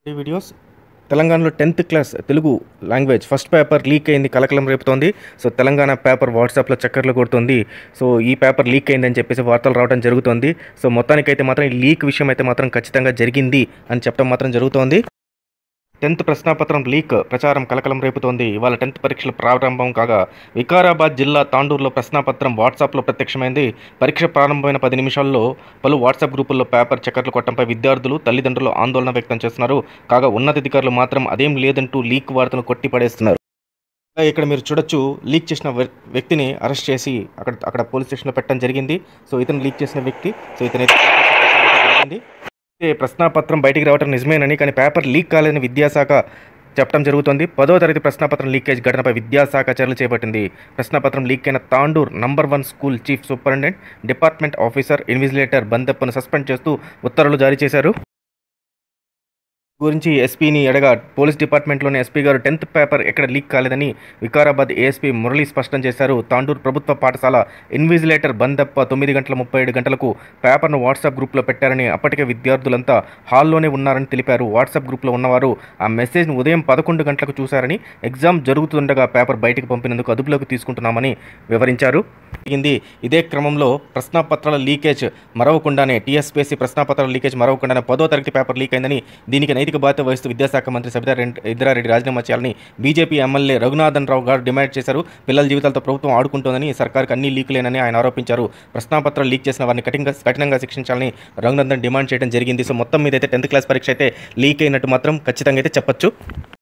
ఈ వీడియోస్ తెలంగాణలో 10th class Telugu language first paper leak అయింది, కలకలం రేపుతోంది. సో తెలంగాణ పేపర్ వాట్సాప్లో చక్కర్లు కొడుతుంది. సో ఈ పేపర్ లీక్ అయిందని చెప్పేసి వార్తలు రావడం జరుగుతుంది. సో మొత్తానికైతే మాత్రం ఈ లీక్ విషయం అయితే మాత్రం ఖచ్చితంగా జరిగింది అని చెప్పడం మాత్రం జరుగుతోంది. 10th ప్రశ్నాపత్రం లీక్ ప్రచారం కలకలం రేపుతోంది. ఇవాళ 10th పరీక్షలు ప్రారంభం కాగా వికారాబాద్ జిల్లా తాండూరులో ప్రశ్నాపత్రం వాట్సాప్లో ప్రత్యక్షమైంది. పరీక్ష ప్రారంభమైన 10 నిమిషాల్లో పలు వాట్సాప్ గ్రూపుల్లో పేపర్ చక్కర్లు కొట్టడంపై విద్యార్థులు, తల్లిదండ్రులు ఆందోళన వ్యక్తం చేస్తున్నారు. కాగా ఉన్నతాధికారులు మాత్రం అదేం లేదంటూ లీక్ వార్తను కొట్టిపడేస్తున్నారు. ఇక్కడ మీరు చూడొచ్చు, లీక్ చేసిన వ్యక్తిని అరెస్ట్ చేసి అక్కడ పోలీస్ స్టేషన్లో పెట్టడం జరిగింది. సో ఇతను లీక్ చేసిన వ్యక్తి, సో ఇతనైతే జరిగింది. ప్రశ్నాపత్రం బయటికి రావడం నిజమేనని, కానీ పేపర్ లీక్ కాలేదని విద్యాశాఖ చెప్పడం జరుగుతుంది. 10వ తరగతి ప్రశ్నాపత్రం లీకేజ్ ఘటనపై విద్యాశాఖ చర్యలు చేపట్టింది. ప్రశ్నాపత్రం లీక్ అయిన Tandur number 1 school chief superintendent, department officer, invigilator బందెప్పను సస్పెండ్ చేస్తూ ఉత్తర్వులు జారీ చేశారు. గురించి ఎస్పీని అడగా పోలీస్ డిపార్ట్మెంట్లోని ఎస్పీ గారు 10th పేపర్ ఎక్కడ లీక్ కాలేదని వికారాబాద్ ఏఎస్పీ మురళి స్పష్టం చేశారు. తాండూరు ప్రభుత్వ పాఠశాల ఇన్విజిలేటర్ బందప్ప 9:37 పేపర్ను వాట్సాప్ గ్రూప్లో పెట్టారని, అప్పటికే విద్యార్థులంతా హాల్లోనే ఉన్నారని తెలిపారు. వాట్సాప్ గ్రూప్లో ఉన్నవారు ఆ మెసేజ్ను ఉదయం 11 గంటలకు చూశారని, ఎగ్జామ్ జరుగుతుండగా పేపర్ బయటకు పంపినందుకు అదుపులోకి తీసుకుంటున్నామని వివరించారు. ఇదే క్రమంలో ప్రశ్నాపత్రాల లీకేజ్ మరవకుండానే టీఎస్పీఎస్సీ ప్రశ్నాపత్రాల లీకేజ్ మరవకుండానే 10వ తరగతి పేపర్ లీక్ అయిందని, దీనికి నైతిక బాధ్యత వహిస్తూ విద్యాశాఖ మంత్రి సబితా ఇంద్రారెడ్డి రాజీనామా చేయాలని బీజేపీ ఎమ్మెల్యే రఘునాథన్ రావు గారు డిమాండ్ చేశారు. పిల్లల జీవితాలతో ప్రభుత్వం ఆడుకుంటోందని, సర్కార్కి అన్ని లీకులేనని ఆయన ఆరోపించారు. ప్రశ్నాపత్రాలు లీక్ చేసిన వారిని కఠినంగా శిక్షించాలని రఘునాథన్ డిమాండ్ చేయడం జరిగింది. సో మొత్తం మీద అయితే 10th క్లాస్ పరీక్ష అయితే లీక్ అయినట్టు మాత్రం ఖచ్చితంగా అయితే చెప్పొచ్చు.